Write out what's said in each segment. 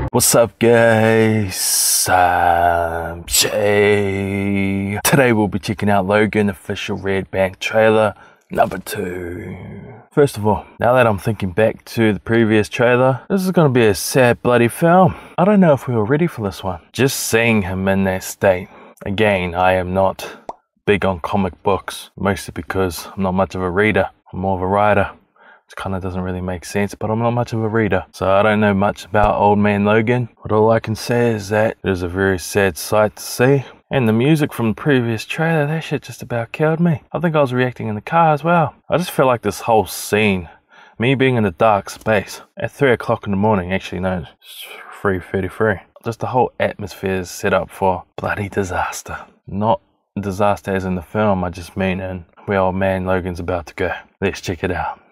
What's up guys, I'm Jay. Today we'll be checking out Logan official Red Bank trailer number 2. First of all, now that I'm thinking back to the previous trailer, this is going to be a sad bloody film. I don't know if we were ready for this one. Just seeing him in that state. Again, I am not big on comic books, mostly because I'm not much of a reader. I'm more of a writer. It kind of doesn't really make sense, but I'm not much of a reader, so I don't know much about Old Man Logan. But all I can say is that it is a very sad sight to see. And the music from the previous trailer, that shit just about killed me. I think I was reacting in the car as well. I just feel like this whole scene, me being in a dark space at 3 o'clock in the morning, actually no, it's 3:33. Just the whole atmosphere is set up for bloody disaster. Not disaster as in the film, I just mean in where Old Man Logan's about to go. Let's check it out.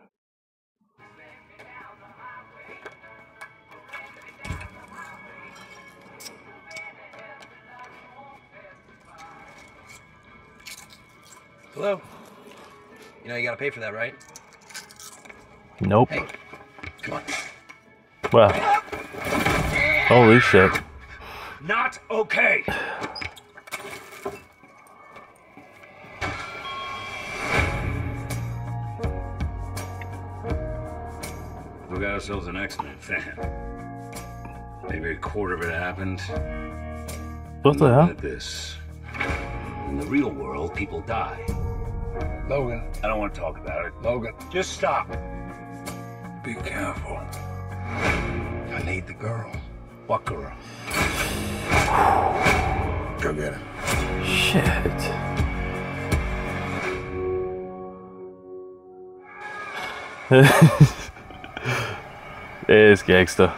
Hello? You know you gotta pay for that, right? Nope. Hey, come on. Well, holy shit. Not okay! We got ourselves an X-Men fan. Maybe a quarter of it happened. What the hell? At this. In the real world, people die. Logan. I don't want to talk about it. Logan. Just stop. Be careful. I need the girl. What girl? Go get her. Shit. It's gangster.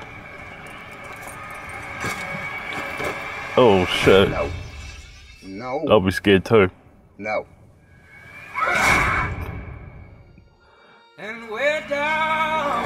Oh shit. No. No. I'll be scared too. No. And we're down.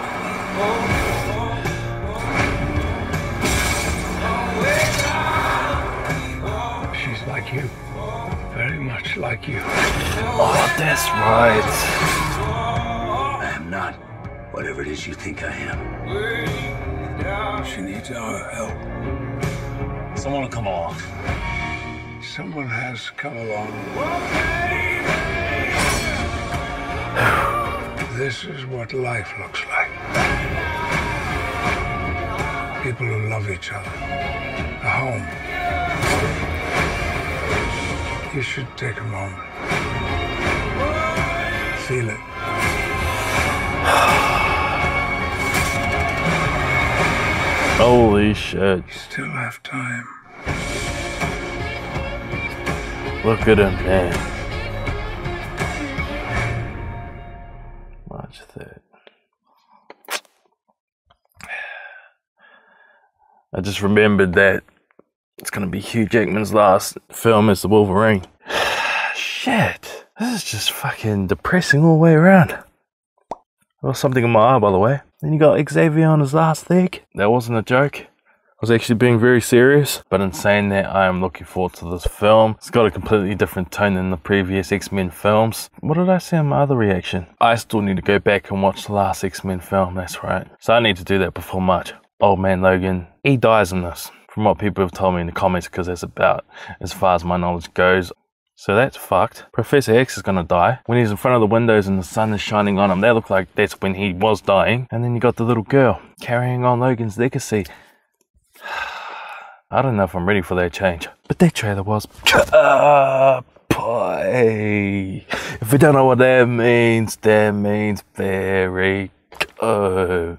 She's like you. Very much like you. Oh, that's right. I am not whatever it is you think I am. She needs our help. Someone will come along. Someone has come along. This is what life looks like. People who love each other. A home. You should take a moment. Feel it. Holy shit. You still have time. Look at him, man. March 3rd. I just remembered that it's gonna be Hugh Jackman's last film as the Wolverine. Shit. This is just fucking depressing all the way around. Well, something in my eye, by the way. Then you got Xavier on his last leg. That wasn't a joke. I was actually being very serious. But in saying that, I am looking forward to this film. It's got a completely different tone than the previous X-Men films. What did I say in my other reaction? I still need to go back and watch the last X-Men film, that's right. So I need to do that before March. Old Man Logan, he dies in this. From what people have told me in the comments, because that's about as far as my knowledge goes. So that's fucked. Professor X is gonna die. When he's in front of the windows and the sun is shining on him, that looked like that's when he was dying. And then you got the little girl carrying on Logan's legacy. I don't know if I'm ready for that change. But that trailer was boy. If you don't know what that means very good.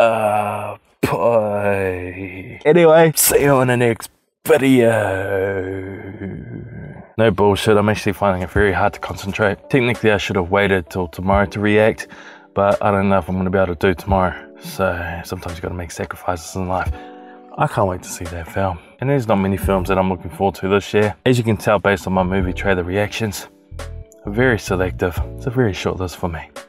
Boy. Anyway, see you in the next video. No bullshit, I'm actually finding it very hard to concentrate. Technically I should have waited till tomorrow to react, but I don't know if I'm going to be able to do tomorrow. So sometimes you got to make sacrifices in life. I can't wait to see that film. And there's not many films that I'm looking forward to this year. As you can tell based on my movie trailer reactions, very selective. It's a very short list for me.